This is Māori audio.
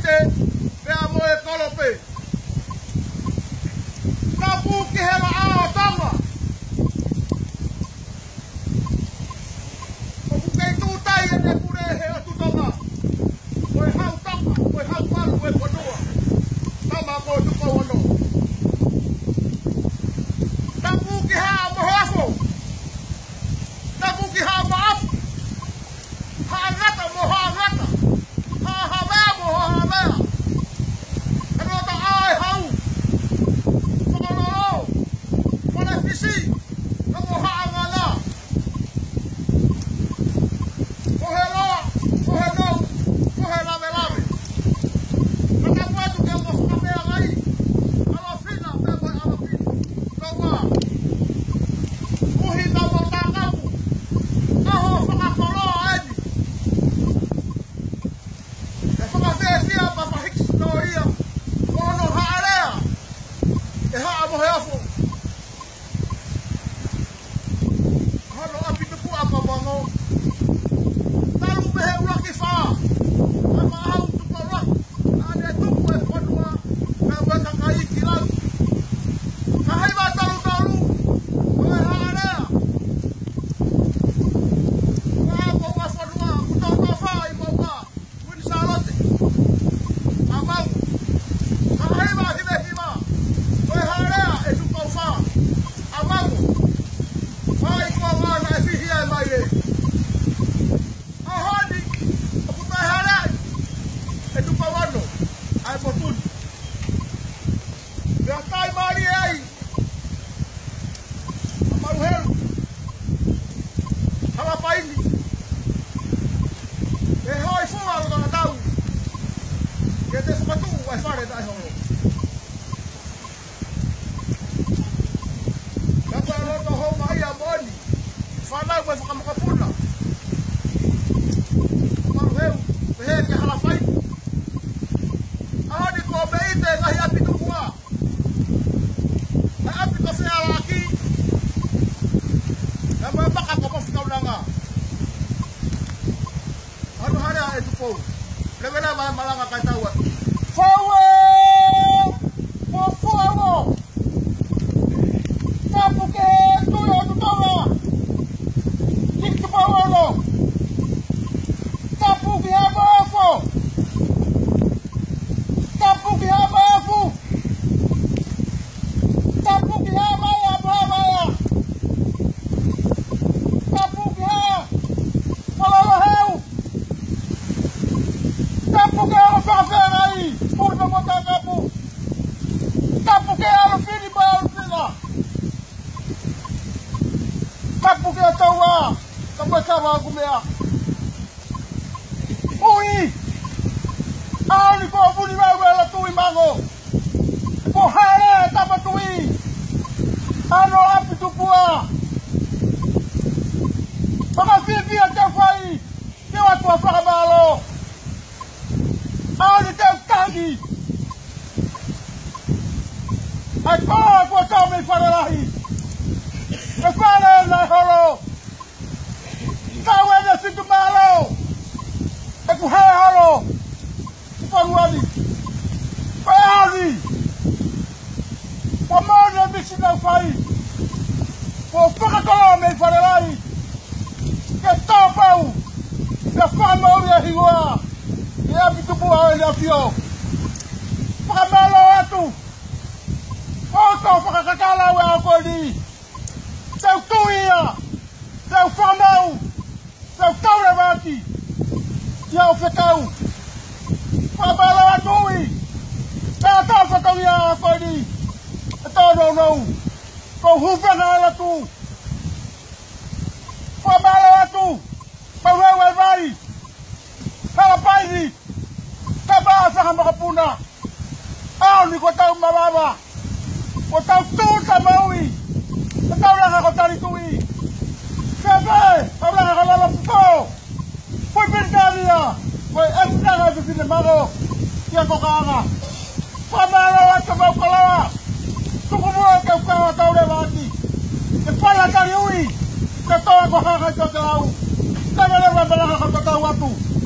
te pea mo e kolope. Ka puki hela ao tama. O pukei tūtai e te pure he o tutanga. Koe hau tama, koe hau paru, koe ponua. Tama koe tuko wano. Ka puki haa moho afo. Ka puki haa mo afu. Haa ngata mo haa ngata. Haa mea mo haa mea. Kanota ai hau. Kokororo. Kone fisi. Kamo haa ngala. Kohe loa. Kohe nou. Kohe lave lave. Kata puetu ke mo fuka mea ngai. Alo fina. Mea koe alo fina. Kaua. Kuhi tau o tākamu. Aho whakakoroa eni. E whakawhewhia pa pahiksi no ia. Kono haarea. E haa mohe afo. Hano api tupu apa wango. Taru mehe uraki whaa. Ama au tupa raku. Ane tupu e whanua. Ka weka ka iki lau. Ka heiwa taru taru. Koe haarea. Ka apa wa whanua. Kutau ka whaa i maua. Wini Sarote. Amau. Ka heiwa hive hiva. Koe haarea e tupa whaa. Amau. Mai kua wana e whihia e mai e. Ahoni. Aku tai haarea. E tupa wano. Ai motuni. Mea tai mari e ai. Amaru heru. Halapaini. E hoi fua o tana tau. Ke te whakatu ai whare tai hongo. Kapa e roto hou mai a moni. Whanau e whakamokapuna. Amaru heru. Pehe ke halapaini. Ahoni ko me ite ngahi api tukua. Na api ko whea laki. Na me baka ko mofi kaunanga. Hanu harea e tupou. Lewena malanga kai tau atu. Whaue! Mo fuango! Tapuke tuyo tutonga! Kiktu pawano! Tapuki hama afo! Tapuki hama afu! Tapuki hama ya bhamaya! Tapuki hama! Malala heu! Tapuki hama whakawhera ai! Purna mota kapu! Tapuki hama whini mai alu whina! Tapuki a taua! Ka mwe kawa aku mea! Ui! Aoni ko puni mai wela tui mango! Ko hare tapa tui! Ano api tupua! Whakawhiwhia te whai! Te watua whakamalo! Aoni te tangi! Ai koa kua tau mei wharelahi! E whare nai horo! Tau ene situ malo! E ku hea horo! Wharuani! Wharuani! Whamoni e misi nau whai! Ko whakakoloa mei wharelahi! Ke tōpau! Ke whamau e higoa! Ke api tupua e ni apio! Whakamalo atu! Oto whakakalau e ako ni! Teu tuia! Teu whamau! Teu taurewaki! Iau whekau! Whamalo atui! Pea tau whakau ia ako ni! E tau nou! Ko hufena ala tu! Whamalo atu! Pauheu e vai! Halapaini! Tabaa whakamokapuna! Aoni ko tau mawaba! Ko tau tūta maui! Ko tau ranga ko taritui! Pepe! Tau ranga ko lalapuko! Pui pintamia! Koe eku nanga e whiwhine mago! Ia ko kaanga! Whamalo atu mau kalawa! Tukumua ke ukawa tau rewaki! E pala tari ui! Ke toa ko hanga i tote au! Tama lewa malanga ko tau atu!